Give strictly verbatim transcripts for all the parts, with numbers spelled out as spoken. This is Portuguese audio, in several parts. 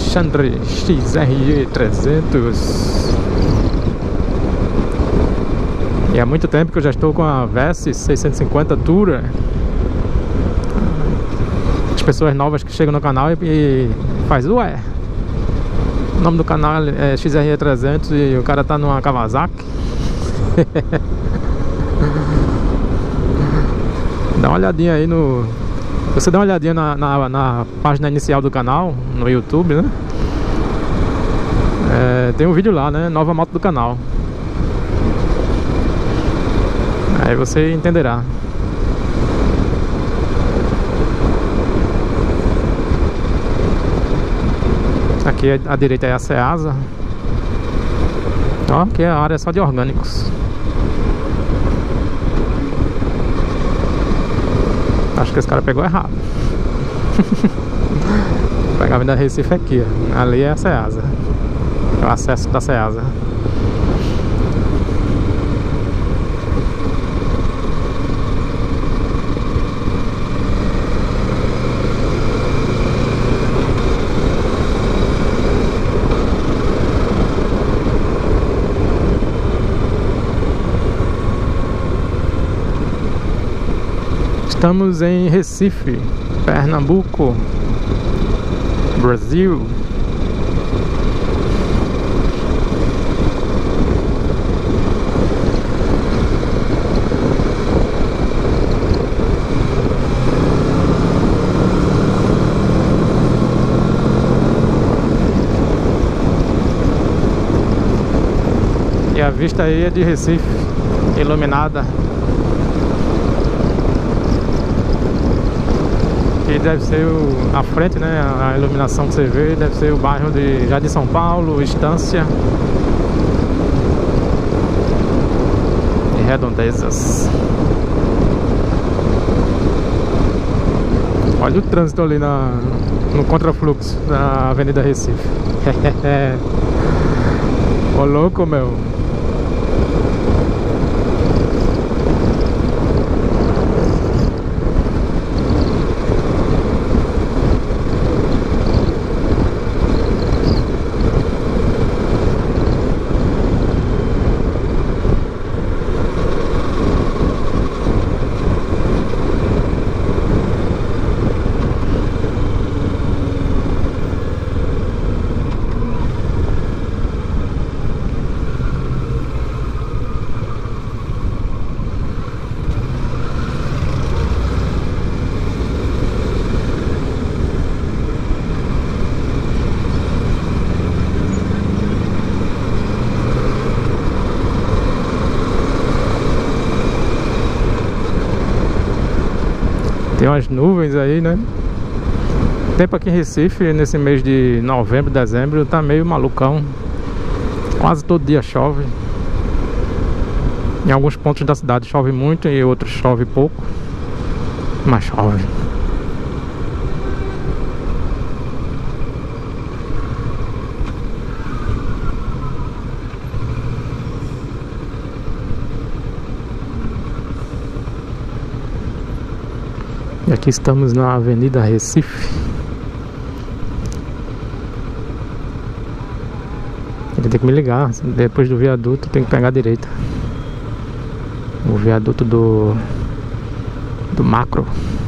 Alexandre X R E trezentos. E há muito tempo que eu já estou com a VERSYS seiscentos e cinquenta TOURER. As pessoas novas que chegam no canal e, e faz, ué, o nome do canal é X R E trezentos e o cara tá numa Kawasaki. Dá uma olhadinha aí no... Você dá uma olhadinha na, na, na página inicial do canal, no YouTube, né? É, tem um vídeo lá, né? Nova moto do canal. Aí você entenderá. Aqui à direita é a Ceasa. Ó, aqui é a área só de orgânicos. Acho que esse cara pegou errado. Vou pegar a Avenida Recife aqui, ó. Ali é a Ceasa. É o acesso da Ceasa. Estamos em Recife, Pernambuco, Brasil. E a vista aí é de Recife, iluminada. Que deve ser o, a frente, né? A iluminação que você vê deve ser o bairro de Jardim São Paulo, Estância e Redondezas. Olha o trânsito ali na, no contrafluxo da Avenida Recife. Ô louco, meu. Tem umas nuvens aí, né? O tempo aqui em Recife, nesse mês de novembro, dezembro, tá meio malucão. Quase todo dia chove. Em alguns pontos da cidade chove muito e outros chove pouco. Mas chove. E aqui estamos na Avenida Recife. Ele tem que me ligar. Depois do viaduto tem que pegar a direita. O viaduto do do Macro.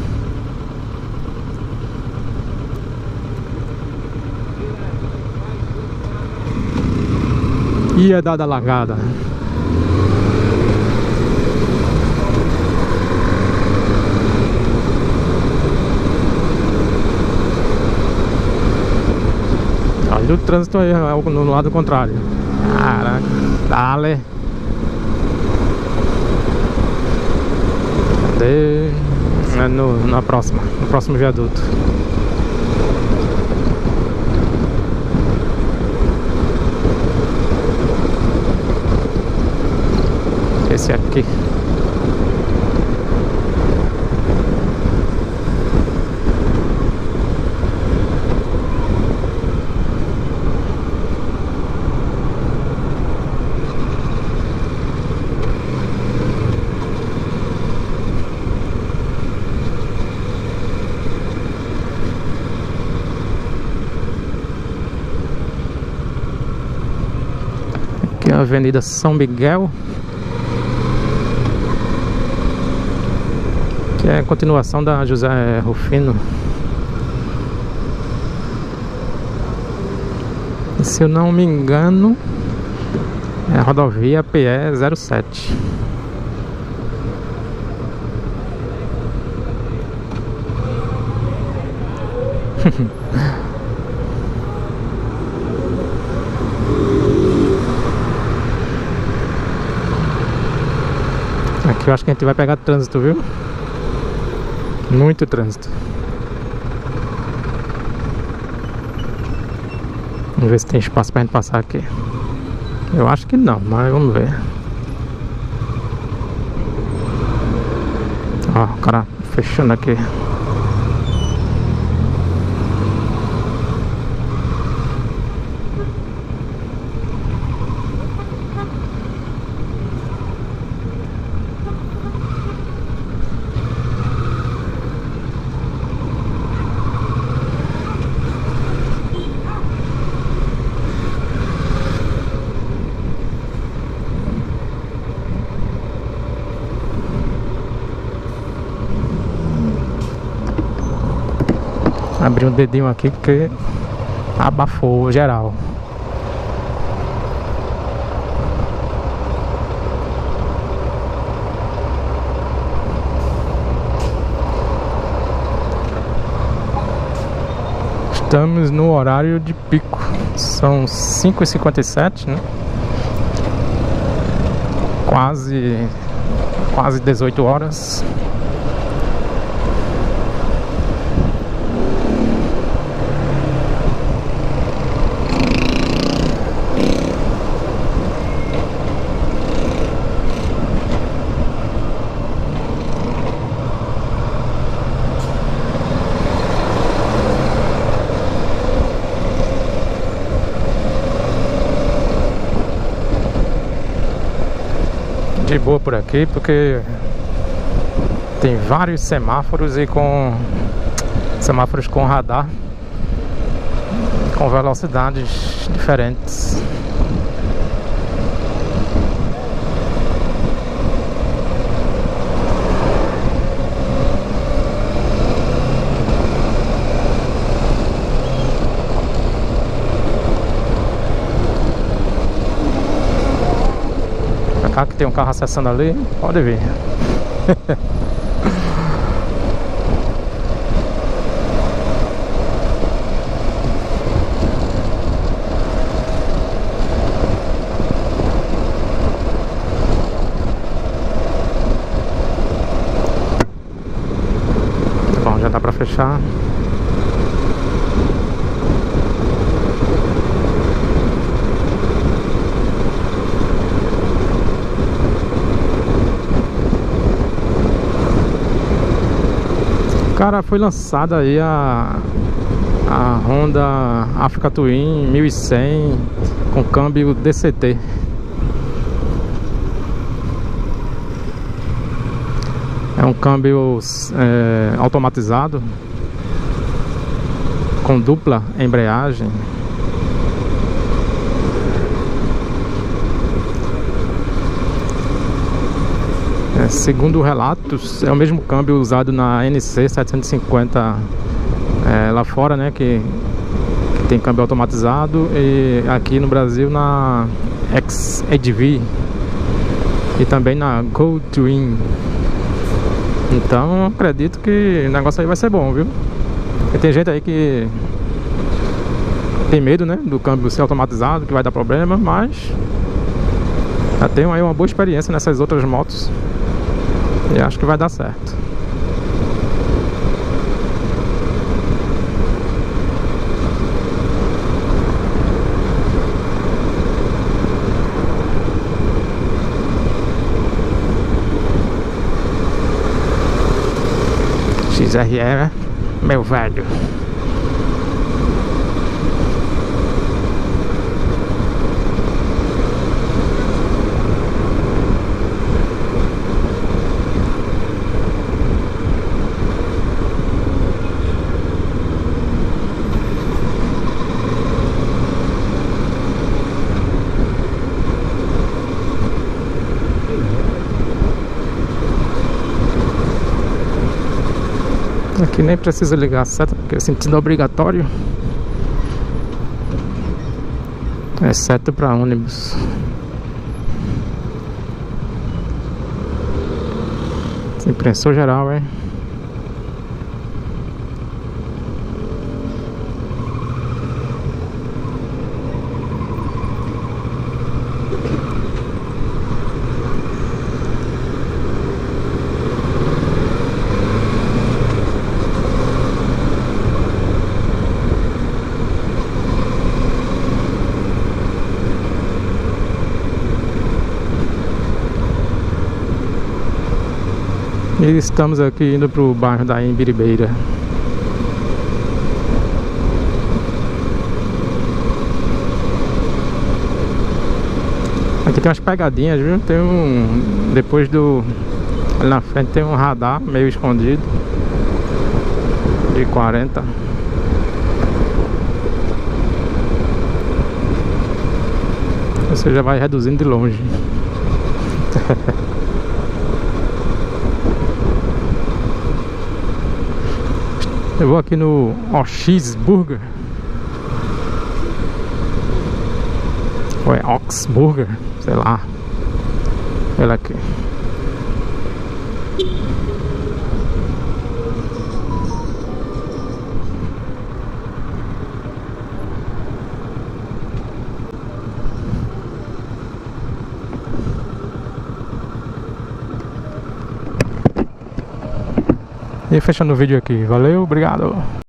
E é dada a largada. Olha o trânsito aí no lado contrário. Caraca, dale. Cadê? É no, na próxima, no próximo viaduto. Esse aqui. Avenida São Miguel, que é a continuação da José Rufino. E, se eu não me engano, é a rodovia P E zero sete. Aqui eu acho que a gente vai pegar trânsito, viu? Muito trânsito. Vamos ver se tem espaço pra gente passar aqui. Eu acho que não, mas vamos ver. Ó, o cara fechando aqui. Abri um dedinho aqui porque abafou geral. Estamos no horário de pico. São cinco e cinquenta e sete, né? Quase Quase dezoito horas. De boa por aqui, porque tem vários semáforos e com semáforos com radar, com velocidades diferentes. Que tem um carro acessando ali, pode vir. Bom, já dá pra fechar. Cara, foi lançada aí a a Honda Africa Twin mil e cem com câmbio D C T. É um câmbio é, automatizado com dupla embreagem. É, segundo relatos, é o mesmo câmbio usado na N C setecentos e cinquenta é, lá fora, né? Que, que tem câmbio automatizado, e aqui no Brasil na ative e também na GoPro. Então acredito que o negócio aí vai ser bom, viu? Porque tem gente aí que tem medo, né, do câmbio ser automatizado, que vai dar problema, mas já tenho aí uma boa experiência nessas outras motos e acho que vai dar certo. X R E, meu velho. Aqui nem precisa ligar a seta, porque é sentido obrigatório, exceto para ônibus. Impressor geral, hein? E estamos aqui indo para o bairro da Imbiribeira. Aqui tem umas pegadinhas, viu? Tem um... Depois do... Ali na frente tem um radar meio escondido de quarenta. Você já vai reduzindo de longe. Eu vou aqui no O X Burger. Ou é Ox Burger, sei lá. Olha aqui. E fechando o vídeo aqui. Valeu, obrigado.